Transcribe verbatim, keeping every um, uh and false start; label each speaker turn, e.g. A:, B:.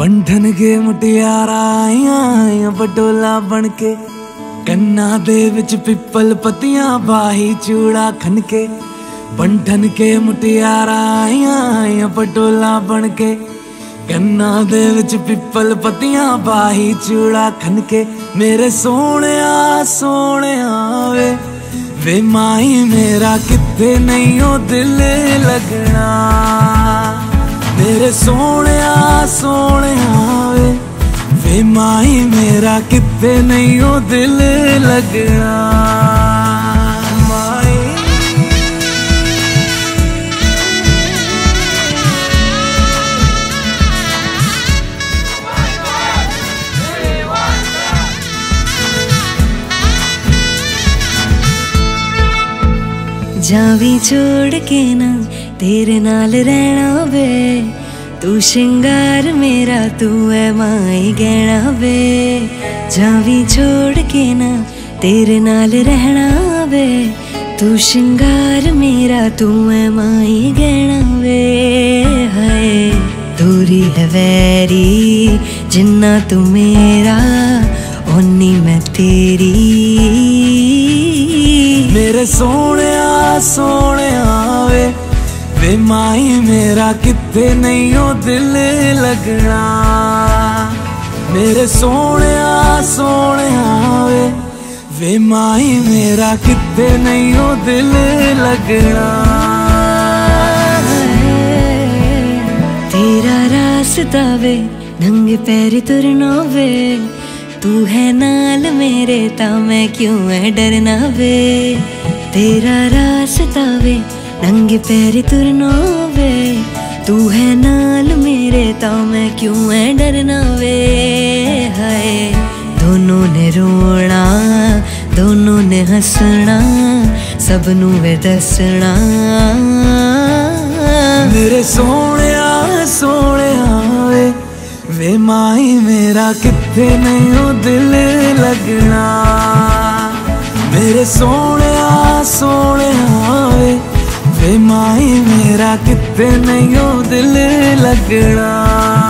A: बंधन के मुटियारा आइया बटोला बनके, कन्ना दे विच पिपल पतियां बाही चूड़ा खनके। बंधन के मुटियारा आइया बटोला बनके, कन्ना दे विच पिपल पतियां बाही चूड़ा खनके। मेरे सोने सोने वे वे माही मेरा किथे नहीं ओ दिल लगना। मेरे सोने सोने वे वे माही मेरा किथे नहीं ओ दिल लगना।
B: जावी छोड़ के ना तेरे नाल रहना वे, तू श्रृंगार मेरा तू है माई गहना वे। जावी छोड़ के ना तेरे नाल रहना वे, तू श्रृंगार मेरा तू है माई गहना वे। हाय दूरी है वैरी जिन्ना तू मेरा ओनी मैं तेरी।
A: मेरे सोने सोने वे वे माही मेरा किथे नहीं ओ दिल लगना। मेरे सोने सोने वे वे माही मेरा किथे नहीं ओ दिल लगना।
B: तेरा रास्ता वे नंगे पैर तुरना वे, तू है नाल मेरे ता मैं क्यों है डरना वे। तेरा रास्ता वे नंगे पैर तुरना वे, तू है नाल मेरे ता मैं क्यों है डरना वे। हाय दोनों ने रोना दोनों ने हंसना, सबनू वे दसना।
A: मेरे सोने सोने वे वे माही मेरा किथे नहीं ओ दिल लगना। मेरे सोने सोने वे वे माही मेरा किथे नहीं ओ दिल लगना।